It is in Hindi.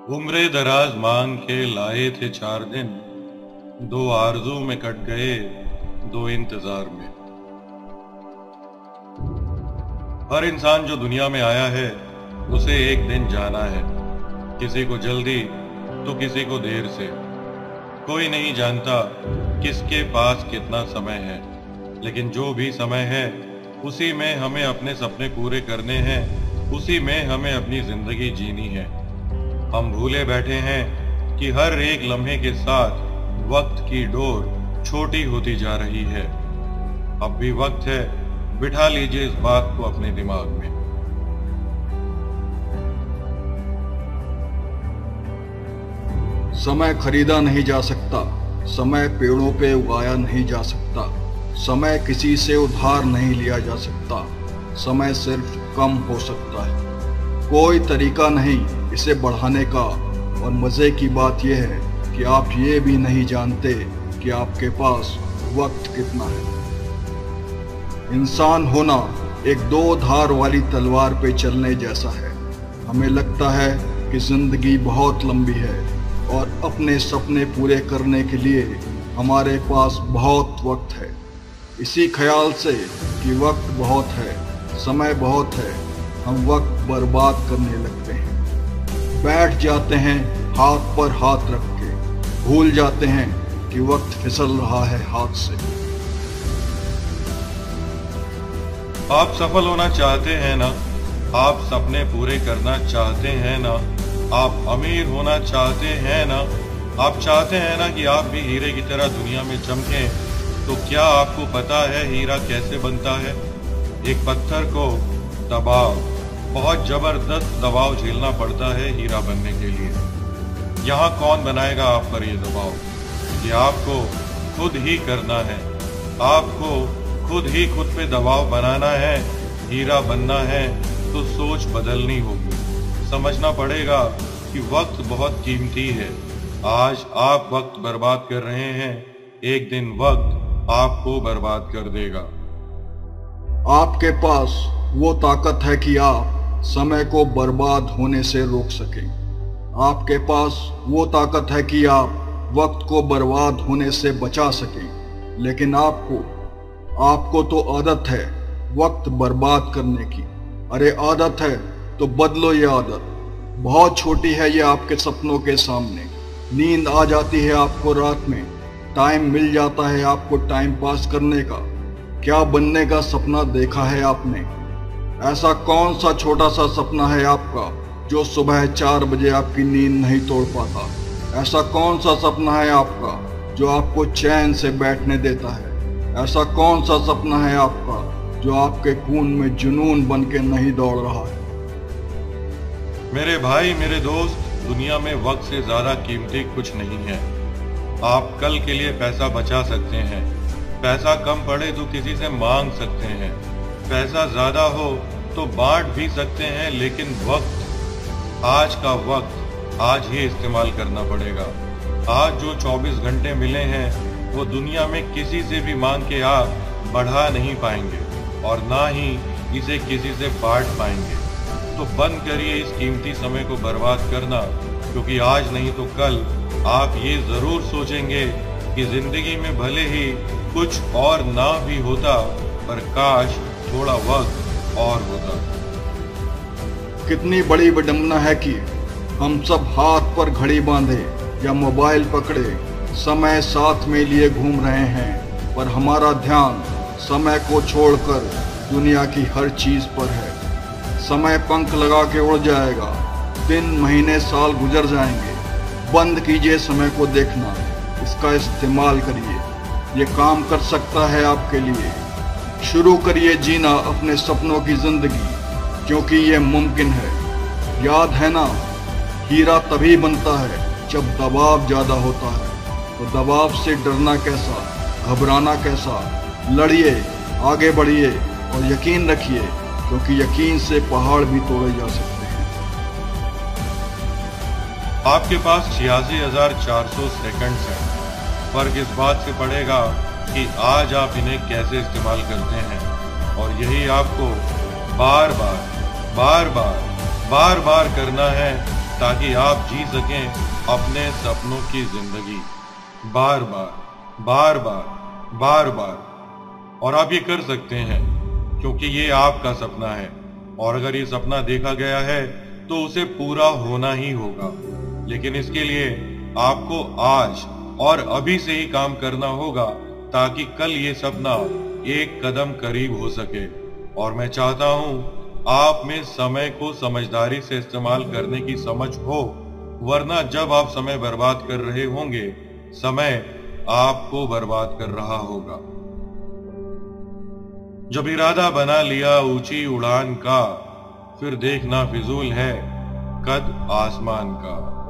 उम्रे दराज मांग के लाए थे 4 दिन, 2 आरज़ू में कट गए 2 इंतजार में। हर इंसान जो दुनिया में आया है उसे एक दिन जाना है, किसी को जल्दी तो किसी को देर से। कोई नहीं जानता किसके पास कितना समय है, लेकिन जो भी समय है उसी में हमें अपने सपने पूरे करने हैं, उसी में हमें अपनी जिंदगी जीनी है। हम भूले बैठे हैं कि हर एक लम्हे के साथ वक्त की डोर छोटी होती जा रही है। अब भी वक्त है, बिठा लीजिए इस बात को अपने दिमाग में। समय खरीदा नहीं जा सकता, समय पेड़ों पे उगाया नहीं जा सकता, समय किसी से उधार नहीं लिया जा सकता, समय सिर्फ कम हो सकता है। कोई तरीका नहीं इसे बढ़ाने का, और मज़े की बात यह है कि आप ये भी नहीं जानते कि आपके पास वक्त कितना है। इंसान होना एक 2 धार वाली तलवार पे चलने जैसा है। हमें लगता है कि जिंदगी बहुत लंबी है और अपने सपने पूरे करने के लिए हमारे पास बहुत वक्त है। इसी ख्याल से कि वक्त बहुत है, समय बहुत है, हम वक्त बर्बाद करने लगते हैं। बैठ जाते हैं हाथ पर हाथ रख के, भूल जाते हैं कि वक्त फिसल रहा है हाथ से। आप सफल होना चाहते हैं ना, आप सपने पूरे करना चाहते हैं ना, आप अमीर होना चाहते हैं ना, आप चाहते हैं ना कि आप भी हीरे की तरह दुनिया में चमकें, तो क्या आपको पता है हीरा कैसे बनता है? एक पत्थर को दबाव, बहुत जबरदस्त दबाव झेलना पड़ता है हीरा बनने के लिए। यहाँ कौन बनाएगा आप पर ये दबाव? ये आपको खुद ही करना है। आपको खुद ही खुद पे दबाव बनाना है। हीरा बनना है तो सोच बदलनी होगी। समझना पड़ेगा कि वक्त बहुत कीमती है। आज आप वक्त बर्बाद कर रहे हैं, एक दिन वक्त आपको बर्बाद कर देगा। आपके पास वो ताकत है कि आप समय को बर्बाद होने से रोक सकें। आपके पास वो ताकत है कि आप वक्त को बर्बाद होने से बचा सकें। लेकिन आपको तो आदत है वक्त बर्बाद करने की। अरे आदत है तो बदलो ये आदत। बहुत छोटी है ये आपके सपनों के सामने। नींद आ जाती है आपको रात में, टाइम मिल जाता है आपको टाइम पास करने का। क्या बनने का सपना देखा है आपने? ऐसा कौन सा छोटा सा सपना है आपका जो सुबह 4 बजे आपकी नींद नहीं तोड़ पाता? ऐसा कौन सा सपना है आपका जो आपको चैन से बैठने देता है? ऐसा कौन सा सपना है आपका जो आपके खून में जुनून बन के नहीं दौड़ रहा है? मेरे भाई, मेरे दोस्त, दुनिया में वक्त से ज्यादा कीमती कुछ नहीं है। आप कल के लिए पैसा बचा सकते हैं। पैसा कम पड़े तो किसी से मांग सकते हैं। पैसा ज्यादा हो तो बांट भी सकते हैं, लेकिन वक्त, आज का वक्त आज ही इस्तेमाल करना पड़ेगा। आज जो 24 घंटे मिले हैं वो दुनिया में किसी से भी मांग के आप बढ़ा नहीं पाएंगे और ना ही इसे किसी से बांट पाएंगे। तो बंद करिए इस कीमती समय को बर्बाद करना, क्योंकि आज नहीं तो कल आप ये जरूर सोचेंगे कि जिंदगी में भले ही कुछ और ना भी होता, पर काश थोड़ा वक्त और होता। कितनी बड़ी विडंबना है कि हम सब हाथ पर घड़ी बांधे या मोबाइल पकड़े समय साथ में लिए घूम रहे हैं, पर हमारा ध्यान समय को छोड़कर दुनिया की हर चीज पर है। समय पंख लगा के उड़ जाएगा, दिन महीने साल गुजर जाएंगे। बंद कीजिए समय को देखना, इसका इस्तेमाल करिए। ये काम कर सकता है आपके लिए। शुरू करिए जीना अपने सपनों की जिंदगी, क्योंकि ये मुमकिन है। याद है ना, हीरा तभी बनता है जब दबाव ज्यादा होता है। तो दबाव से डरना कैसा, घबराना कैसा? लड़िए, आगे बढ़िए और यकीन रखिए, क्योंकि यकीन से पहाड़ भी तोड़े जा सकते हैं। आपके पास 86,400 सेकंड्स हैं। फर्क इस बात से पड़ेगा कि आज आप इन्हें कैसे इस्तेमाल करते हैं, और यही आपको बार बार करना है, ताकि आप जी सकें अपने सपनों की जिंदगी बार बार बार बार बार बार। और आप ये कर सकते हैं क्योंकि ये आपका सपना है, और अगर ये सपना देखा गया है तो उसे पूरा होना ही होगा। लेकिन इसके लिए आपको आज और अभी से ही काम करना होगा ताकि कल ये सपना एक कदम करीब हो सके। और मैं चाहता हूं आप में समय को समझदारी से इस्तेमाल करने की समझ हो, वरना जब आप समय बर्बाद कर रहे होंगे, समय आपको बर्बाद कर रहा होगा। जब इरादा बना लिया ऊंची उड़ान का, फिर देखना फिजूल है कद आसमान का।